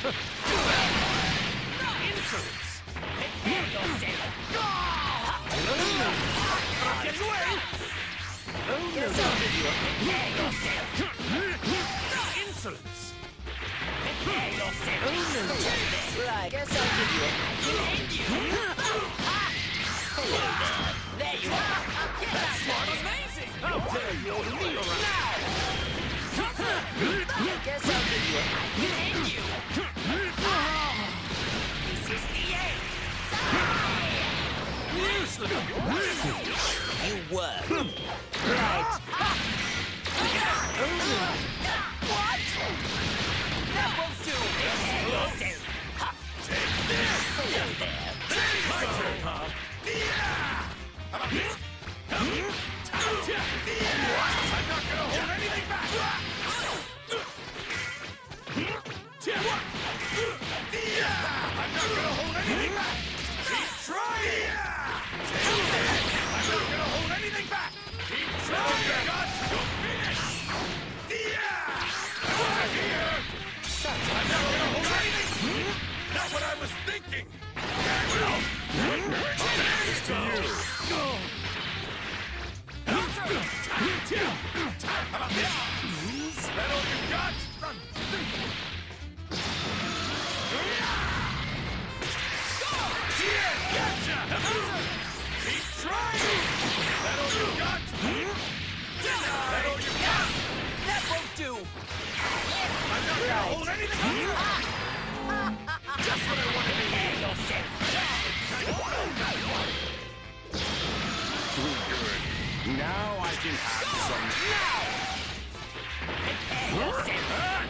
Insolence! Prepare yourself! Get away! Guess I'll give you a prepare yourself! Insolence! Prepare yourself! Right, guess I'll give you a end you! Hello there! There you are! That's smart! Amazing! How dare you order me around! Now! Guess I'll give you a end you! This is the end! Useless! You were! Right! What? That won't do! Prepare yourself! Take this! Hello there! My turn, huh? I'm not gonna hold anything back! I'm not gonna hold anything back! Keep trying! I'm not gonna hold anything back! Keep trying! You're finished! Over here! I'm not gonna hold anything! Not what I was thinking! Well, thanks to you! How about this? Is that all you got? Gotcha! Keep trying! Is that all you got? That all you got? That won't do! I'm not gonna hold anything on you! Just what I wanted to hear yourself! Good. Now I can have some. Now! Prepare yourself!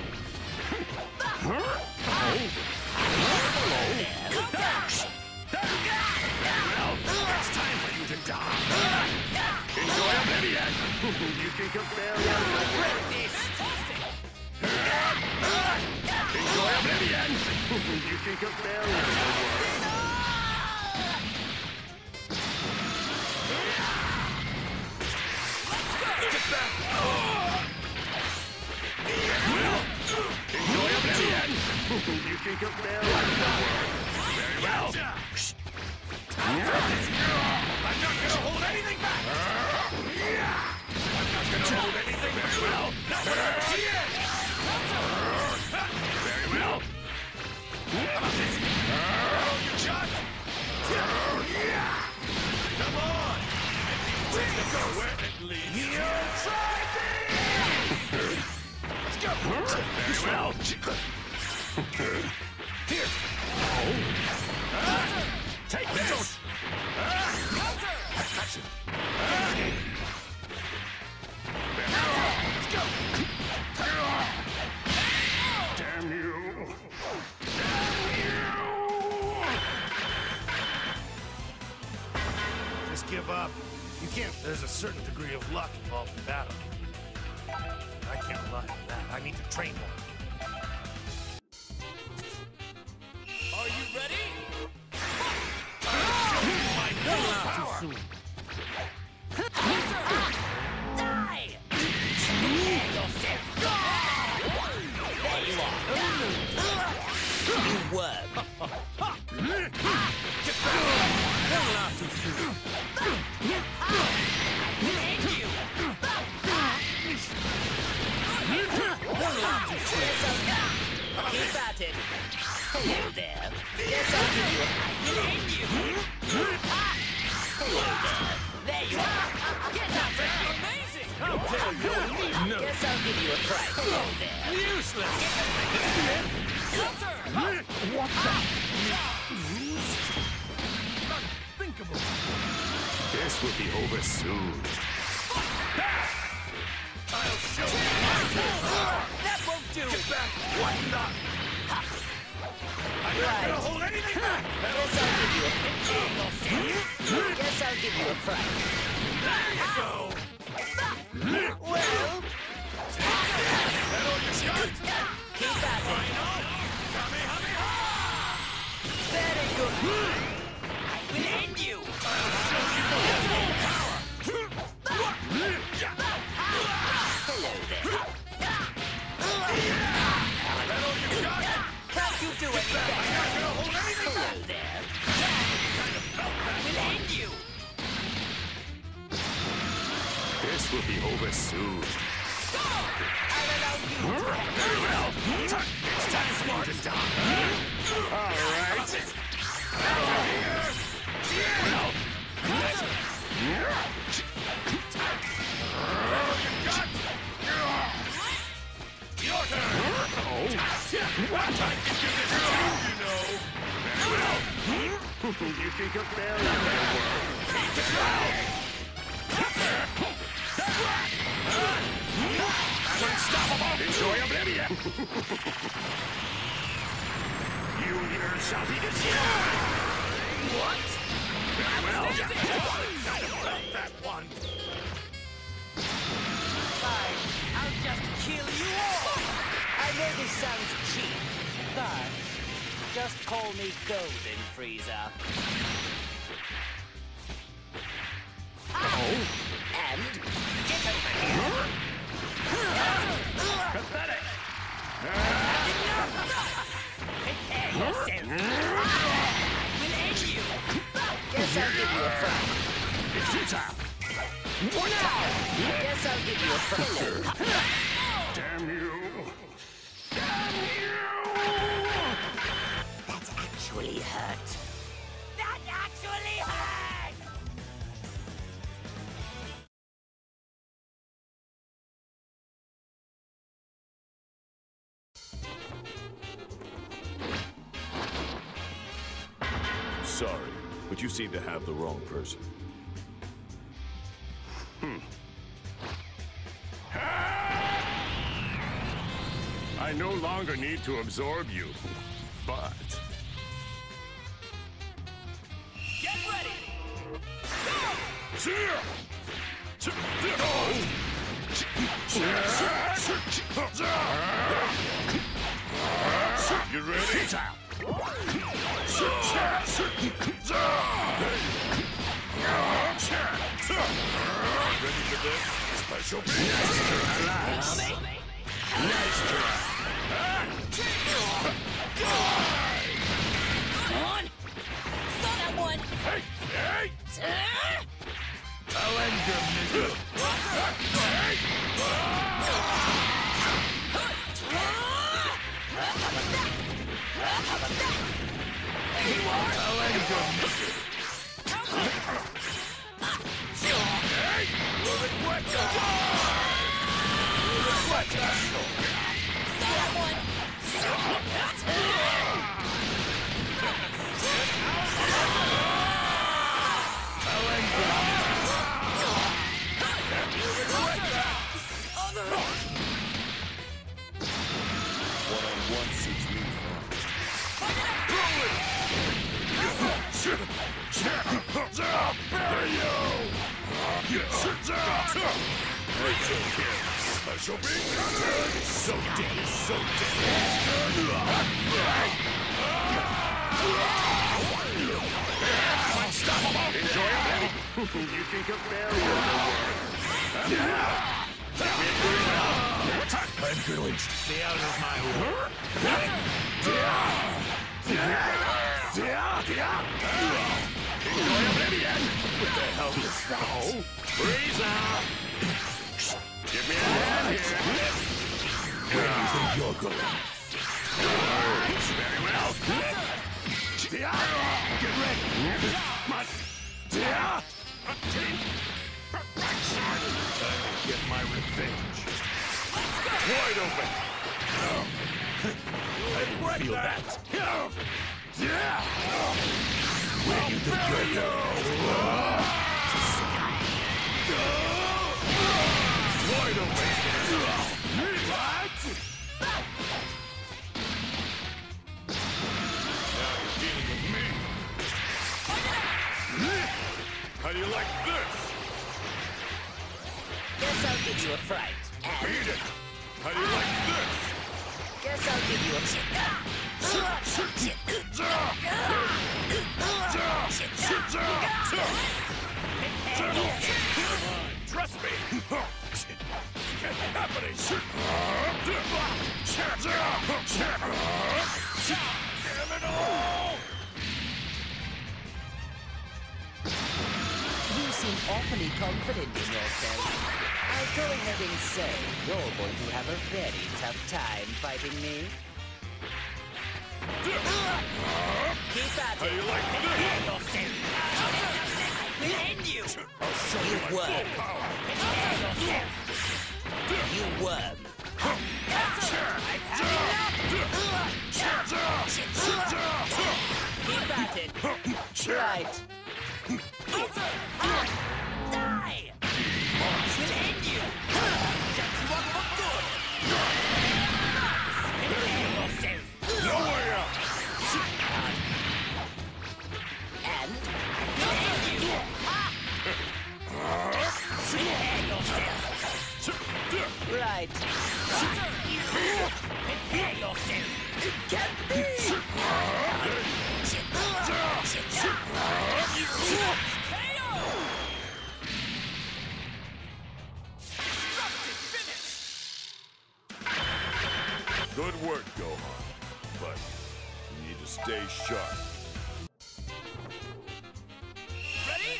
It's time for you to die. Enjoy Oblivion. You can compare one. Enjoy Oblivion. You can compare one. Get back! Enjoy Oblivion! You can compare one. Very well! I'm not gonna hold anything back! I'm not gonna hold anything back! Well, not what I see it! Very well! How about this? You shot! Come on! Let's go where it leads! You try this! Let's go! Very well! Here! Take this! Counter! I got you! Let's go! Damn you! Damn you! Just give up. You can't. There's a certain degree of luck involved in battle. I can't rely on that. I need to train more. Are you ready? My no power! Die! Prepare yourself! There you are! You worm! Get back! Don't laugh too soon. End you! Keep at it! Hello there! Guess I'll give you a... End you! Hello there! There you are! Get up! Amazing! How dare you? No! Guess I'll give you a try. Hello there! Useless! Counter! What the? Unthinkable! This will be over soon. I'll show you my power! That won't do! Get back! What not? I'm not gonna hold anything back! Guess I'll give you a fright. There you go! Well, That all you got? keep at it. Kamehameha! Very good. I will end you. I'll show you my full power! Hello there. That all you got? Can't you there. We'll end you. This will be over soon. I'll allow you to have Very well. It's time for you to die. All right. Your turn! Oh. What time you give this to you know? Very well. You think a barrier will work? Unstoppable! Enjoy oblivion! You here shall be destroyed! What? Very well. Kind of felt that one. Fine, I'll just kill you all. I know this sounds cheap, but just call me Golden Freezer. Oh. And get over here. Pathetic! Prepare yourself. We'll end you. Guess I'll give you a fright. It's futile! Guess I'll give you a fright. Damn you! Damn you! That actually hurt. That actually hurt! Sorry, but you seem to have the wrong person. I no longer need to absorb you, but... Get ready! You ready? Ready for this? Special beast! Nice try. Come on! Saw that one! Hey! Hey! I'll end your misery. I'll end your misery. Hey! Will it work? Will it work? Saw that one! I'll end your One-on-one suits me fine. Bury you! Special being countered! So dead, so Unstoppable! Enjoy it. You think a barrier will work? I'm going to stay out of my way. Enjoy oblivion! What the hell is that? Freeze out! Give me a hand here! Where do you think you're going? Very well! Get ready! Come on! Perfection! Time to get my revenge. Wide open! I feel that! Where do you think you're going? Wide open! What? Now you're dealing with me. How do you like this? Guess I'll give you a fright. And Beat it! How do you like this? guess I'll give you a Trust me! Can't be happening! Damn it all! awfully confident in yourself. I'll go ahead and say you're going to have a very tough time fighting me. Keep at it. How you like Prepare yourself. I will end you. I'll show you my worm. full power. Prepare yourself. You worm. I've had enough. Keep at it. Right. Die! We'll end you. Shut you up for good. Prepare yourself. No way out. And we'll end you. Prepare yourself. Right. Prepare yourself. It can't be. Good work, Gohan. But you need to stay sharp. Ready?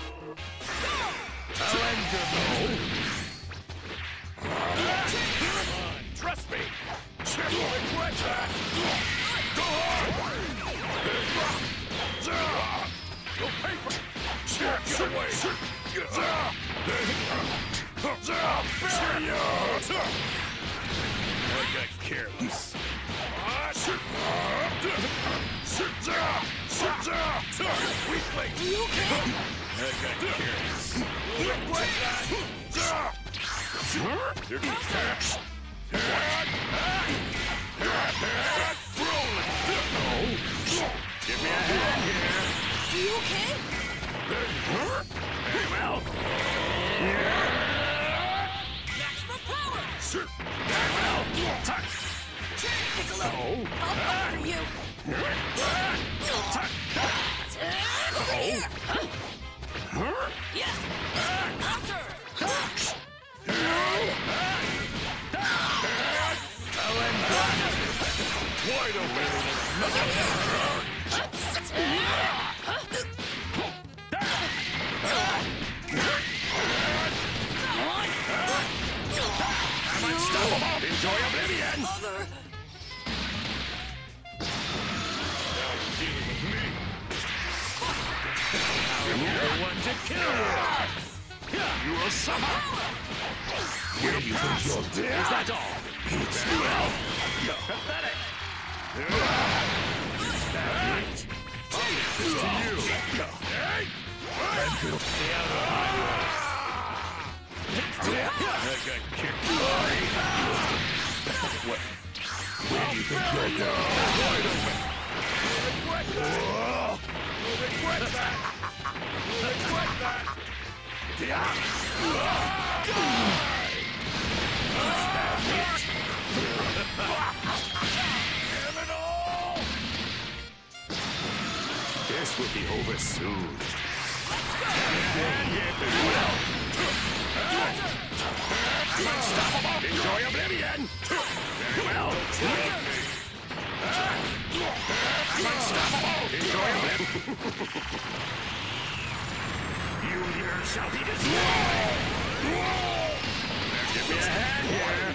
I'll end your move. Come on, trust me. You'll regret that. Go on. You'll pay for it. Get away. Bury you. I got careless. Weak link. I got careless. You'll regret that. Here comes Tax. Give me a hand here. Are you okay? Hey, Mel. Maximum power! Hey, Mel. Touch. Piccolo! Oh. I'll fight for you! Touch. Over here! Yeah! After! Wide open. I'm unstoppable. Enjoy oblivion. Other! Now dealing with me. I'm the one to kill you. You will suffer. Where do you think you're dead? Is that all? It's well. You're pathetic. To you. Hey! I got kicked. What? Where do you think you're going? Wide open. You'll regret that. You'll regret that. You'll regret that. This will be over soon. I'm unstoppable. Enjoy oblivion. Very well. I'm unstoppable. Enjoy oblivion. You here shall be destroyed. Give me a hand here.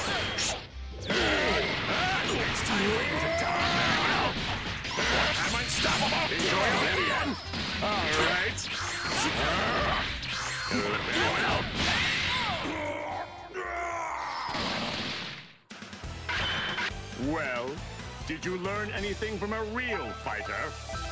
It's time for you to die. Very well. I'm unstoppable. Enjoy oblivion. All right. Very well. Well, did you learn anything from a real fighter?